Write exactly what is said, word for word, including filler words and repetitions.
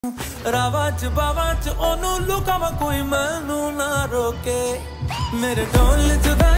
रावा च बावा च ओनू लुकावा कोई मैनू ना रोके मेरे ढोल जुदा